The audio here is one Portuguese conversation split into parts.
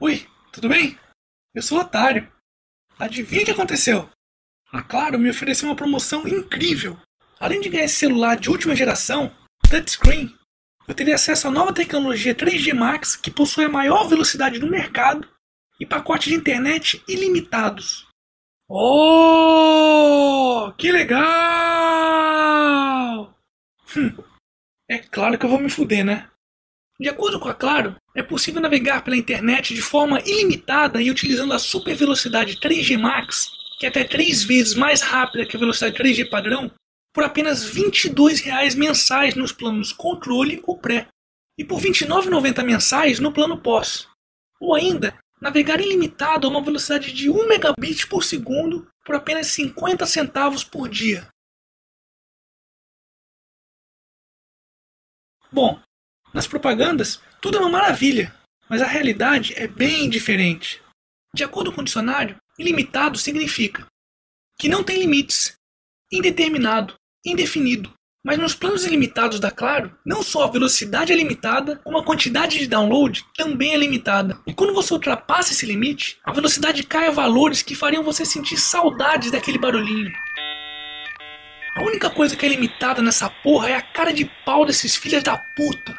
Oi, tudo bem? Eu sou o Otário. Adivinha o que aconteceu? A Claro me ofereceu uma promoção incrível. Além de ganhar esse celular de última geração, touchscreen, eu teria acesso à nova tecnologia 3G Max que possui a maior velocidade do mercado e pacotes de internet ilimitados. Oh, que legal! É claro que eu vou me fuder, né? De acordo com a Claro, é possível navegar pela internet de forma ilimitada e utilizando a super velocidade 3G Max, que é até 3 vezes mais rápida que a velocidade 3G padrão, por apenas R$ 22,00 mensais nos planos controle ou pré, e por R$ 29,90 mensais no plano pós. Ou ainda, navegar ilimitado a uma velocidade de 1 megabit por segundo por apenas 50 centavos por dia. Bom, nas propagandas, tudo é uma maravilha, mas a realidade é bem diferente. De acordo com o dicionário, ilimitado significa que não tem limites, indeterminado, indefinido. Mas nos planos ilimitados da Claro, não só a velocidade é limitada, como a quantidade de download também é limitada. E quando você ultrapassa esse limite, a velocidade cai a valores que fariam você sentir saudades daquele barulhinho. A única coisa que é limitada nessa porra é a cara de pau desses filhos da puta.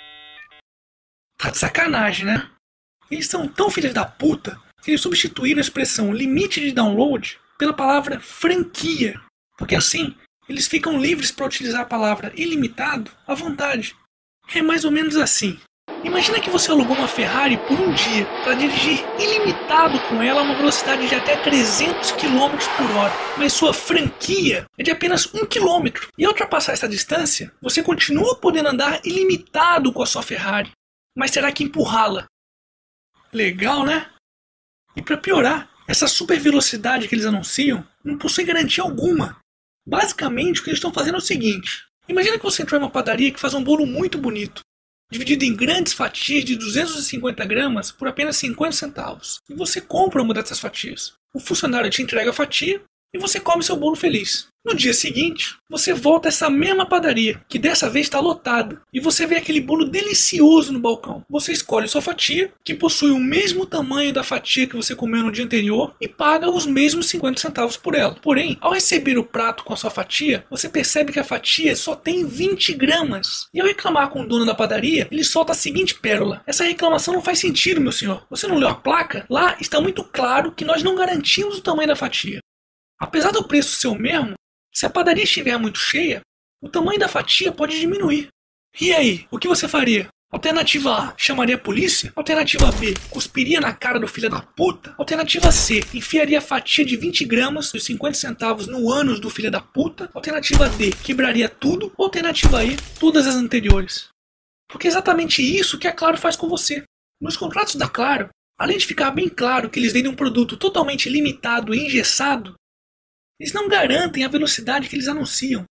Tá de sacanagem, né? Eles são tão filhos da puta que eles substituíram a expressão limite de download pela palavra franquia. Porque assim, eles ficam livres para utilizar a palavra ilimitado à vontade. É mais ou menos assim. Imagina que você alugou uma Ferrari por um dia para dirigir ilimitado com ela a uma velocidade de até 300 km por hora, mas sua franquia é de apenas 1 km. E ao ultrapassar essa distância, você continua podendo andar ilimitado com a sua Ferrari, mas terá que empurrá-la. Legal, né? E para piorar, essa super velocidade que eles anunciam não possui garantia alguma. Basicamente, o que eles estão fazendo é o seguinte. Imagina que você entrou em uma padaria que faz um bolo muito bonito, dividido em grandes fatias de 250 gramas por apenas 50 centavos. E você compra uma dessas fatias. O funcionário te entrega a fatia e você come seu bolo feliz. No dia seguinte, você volta a essa mesma padaria, que dessa vez está lotada, e você vê aquele bolo delicioso no balcão. Você escolhe sua fatia, que possui o mesmo tamanho da fatia que você comeu no dia anterior, e paga os mesmos 50 centavos por ela. Porém, ao receber o prato com a sua fatia, você percebe que a fatia só tem 20 gramas. E ao reclamar com o dono da padaria, ele solta a seguinte pérola. Essa reclamação não faz sentido, meu senhor. Você não leu a placa? Lá está muito claro que nós não garantimos o tamanho da fatia. Apesar do preço ser o mesmo, se a padaria estiver muito cheia, o tamanho da fatia pode diminuir. E aí, o que você faria? Alternativa A, chamaria a polícia? Alternativa B, cuspiria na cara do filho da puta? Alternativa C, enfiaria a fatia de 20 gramas dos 50 centavos no ânus do filho da puta? Alternativa D, quebraria tudo? Alternativa E, todas as anteriores. Porque é exatamente isso que a Claro faz com você. Nos contratos da Claro, além de ficar bem claro que eles vendem um produto totalmente limitado e engessado, eles não garantem a velocidade que eles anunciam.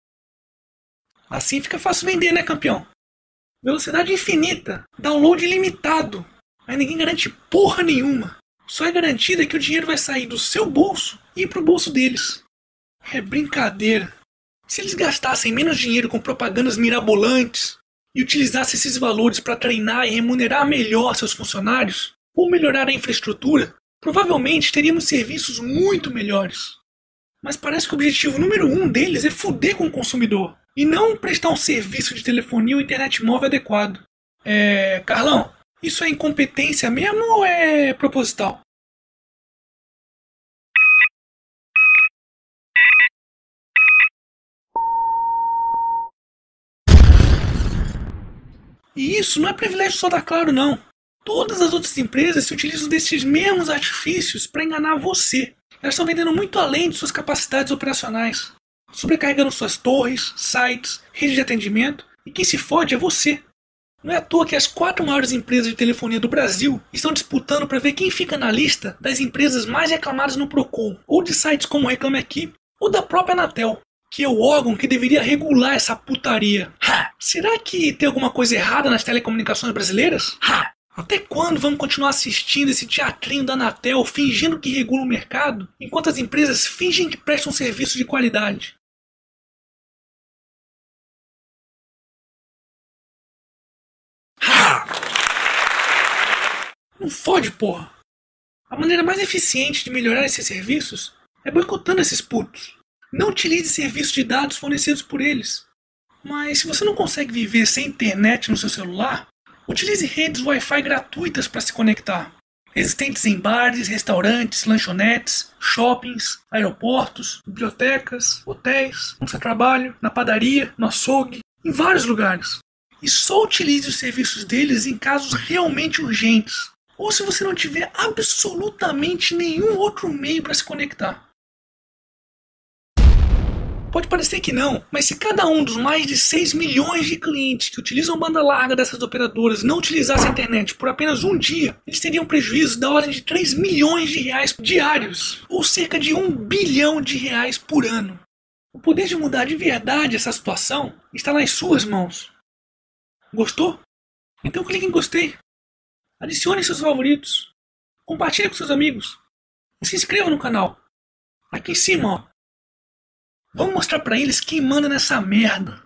Assim fica fácil vender, né, campeão? Velocidade infinita, download ilimitado. Mas ninguém garante porra nenhuma. Só é garantido que o dinheiro vai sair do seu bolso e ir pro bolso deles. É brincadeira. Se eles gastassem menos dinheiro com propagandas mirabolantes e utilizassem esses valores para treinar e remunerar melhor seus funcionários, ou melhorar a infraestrutura, provavelmente teríamos serviços muito melhores. Mas parece que o objetivo número 1 deles é foder com o consumidor e não prestar um serviço de telefonia ou internet móvel adequado. Carlão, isso é incompetência mesmo ou é proposital? E isso não é privilégio só da Claro, não. Todas as outras empresas se utilizam desses mesmos artifícios para enganar você. Elas estão vendendo muito além de suas capacidades operacionais, sobrecarregando suas torres, sites, rede de atendimento, e quem se fode é você. Não é à toa que as 4 maiores empresas de telefonia do Brasil estão disputando para ver quem fica na lista das empresas mais reclamadas no Procon, ou de sites como Reclame Aqui, ou da própria Anatel, que é o órgão que deveria regular essa putaria. Será que tem alguma coisa errada nas telecomunicações brasileiras? Até quando vamos continuar assistindo esse teatrinho da Anatel fingindo que regula o mercado, enquanto as empresas fingem que prestam serviço de qualidade? Não fode, porra. A maneira mais eficiente de melhorar esses serviços é boicotando esses putos. Não utilize serviços de dados fornecidos por eles. Mas se você não consegue viver sem internet no seu celular, utilize redes Wi-Fi gratuitas para se conectar. Existentes em bares, restaurantes, lanchonetes, shoppings, aeroportos, bibliotecas, hotéis, no seu trabalho, na padaria, no açougue, em vários lugares. E só utilize os serviços deles em casos realmente urgentes, ou se você não tiver absolutamente nenhum outro meio para se conectar. Pode parecer que não, mas se cada um dos mais de 6 milhões de clientes que utilizam banda larga dessas operadoras não utilizasse a internet por apenas um dia, eles teriam prejuízo da ordem de 3 milhões de reais diários, ou cerca de 1 bilhão de reais por ano. O poder de mudar de verdade essa situação está nas suas mãos. Gostou? Então clique em gostei. Adicione seus favoritos. Compartilhe com seus amigos. E se inscreva no canal. Aqui em cima, ó. Vamos mostrar pra eles quem manda nessa merda.